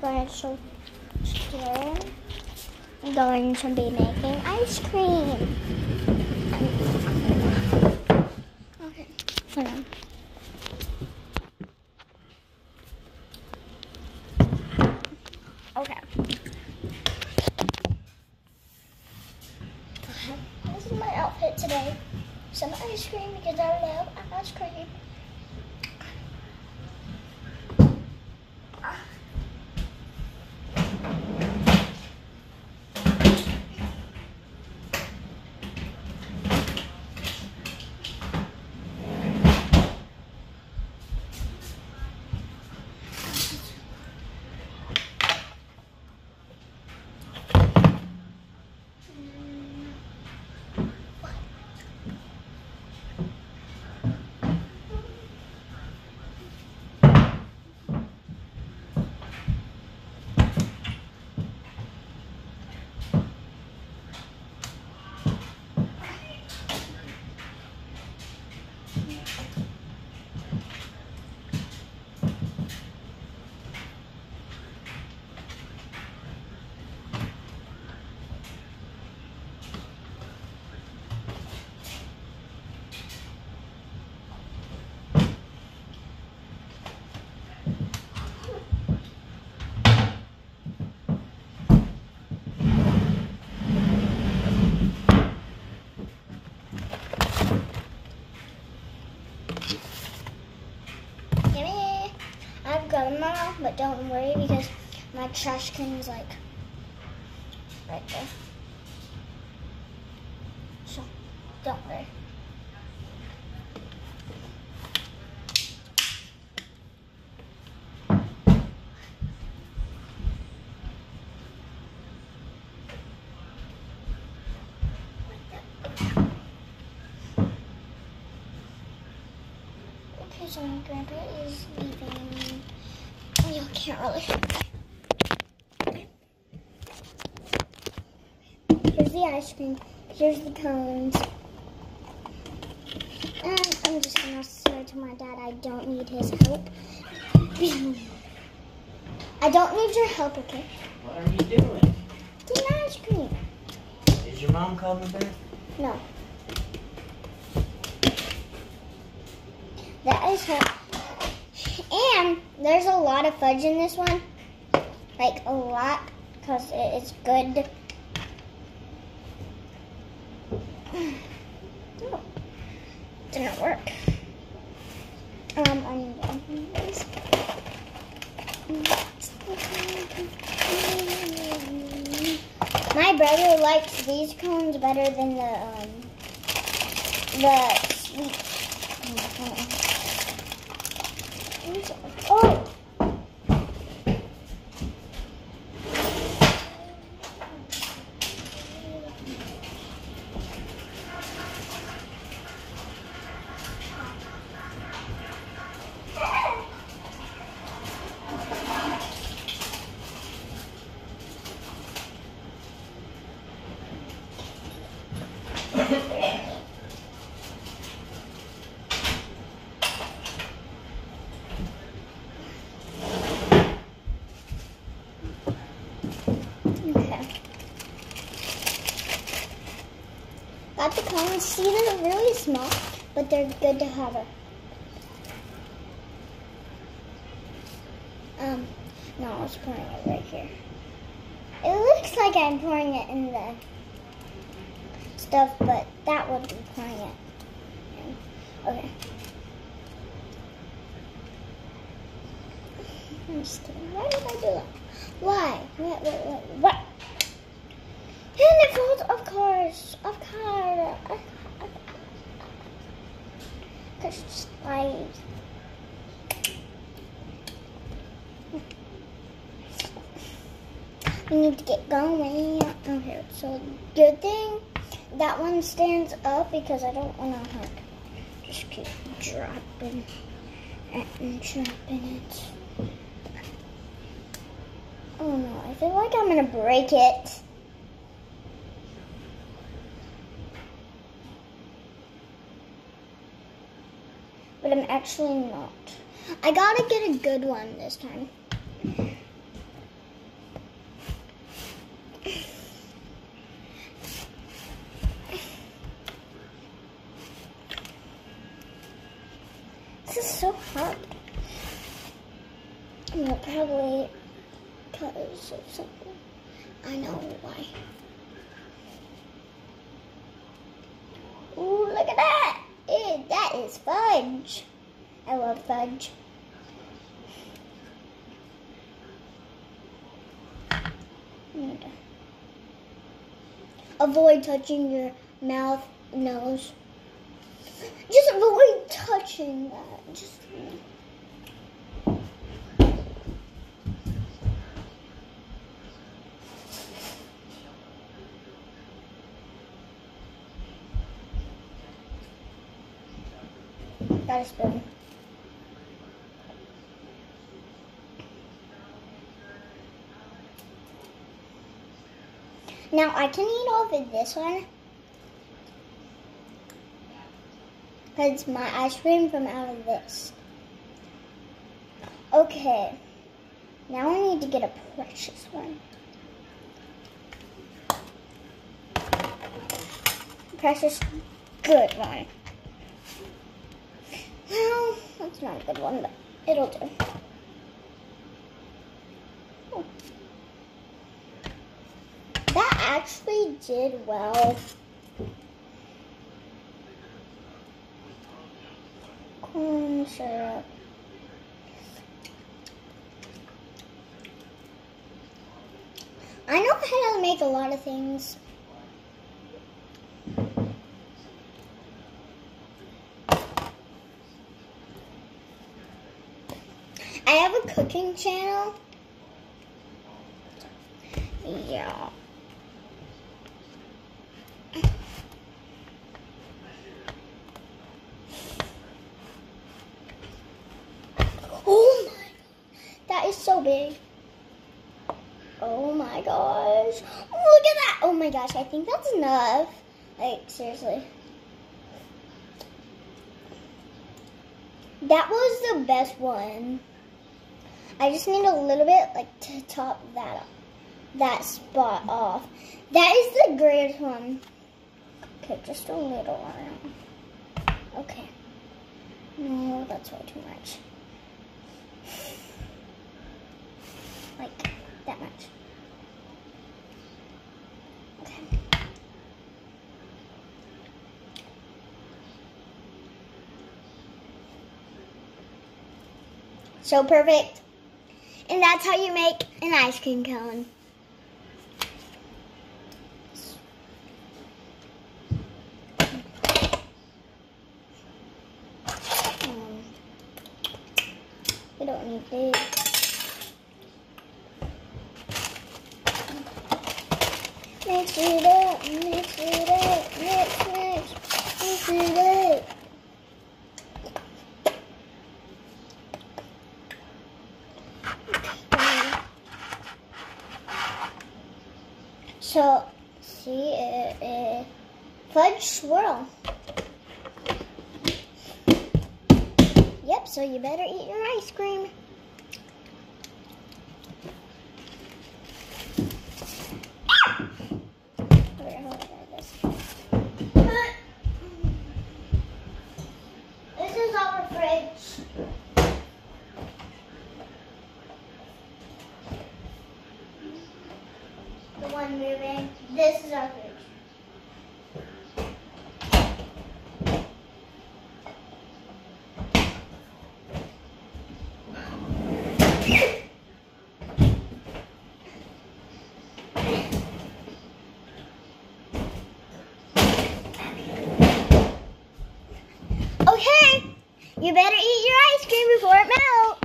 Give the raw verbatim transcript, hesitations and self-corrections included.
guys, so today I'm going to be making ice cream. Okay, hold on. Okay. This is my outfit today. Some ice cream because I love ice cream. I've got them all, but don't worry because my trash can is like right there. So don't worry. Okay, so my grandpa is leaving. You can't really. Here's the ice cream. Here's the cones. And I'm just gonna say to my dad, I don't need his help. I don't need your help, okay? What are you doing? Eating ice cream. Is your mom coming back? No. That is her. And there's a lot of fudge in this one. Like a lot, because it's good. Oh, didn't work. Um, I need to open this. My brother likes these cones better than the um the sweet. Oh. Got the cones. See, they're really small, but they're good to have. A, um, no, I was pouring it right here. It looks like I'm pouring it in the stuff, but that would be pouring it in. Okay. I'm just kidding. Why did I do that? Why? What? What? What? what? And it falls, of course, of course. Because I. We need to get going. Okay, so good thing that one stands up because I don't want to like just keep dropping and dropping it. Oh no, I feel like I'm gonna break it. But I'm actually not. I gotta get a good one this time. so hard. Well, probably because of something. I know why. Ooh, look at that! Ew, that is fudge. I love fudge. Avoid touching your mouth, nose. Just avoid touching that. Just. Got a spoon. Now I can eat off of this one because it's my ice cream from out of this. Okay, now I need to get a precious one. Precious, good one. Well, that's not a good one, but it'll do. Oh. That actually did well. Corn syrup. I know how to make a lot of things. I have a cooking channel. Yeah. Oh my, that is so big. Oh my gosh. Look at that. Oh my gosh, I think that's enough. Like, seriously. That was the best one. I just need a little bit, like, to top that up, that spot off. That is the greatest one. Okay, just a little around. Okay. No, that's way too much. Like, that much. Okay. So perfect. And that's how you make an ice cream cone. Um, we don't need this. Mix it up, mix it up, mix, mix, mix it up. So, see, it, it, fudge swirl. Yep, so you better eat your ice cream. This is our fridge. The one moving. This is our fridge. Okay, you better eat your ice cream before it melts.